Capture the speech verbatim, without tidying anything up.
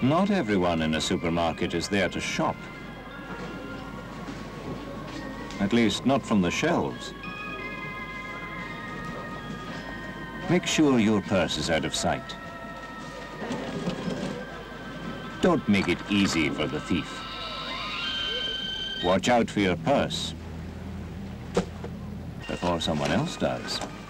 Not everyone in a supermarket is there to shop. At least, not from the shelves. Make sure your purse is out of sight. Don't make it easy for the thief. Watch out for your purse before someone else does.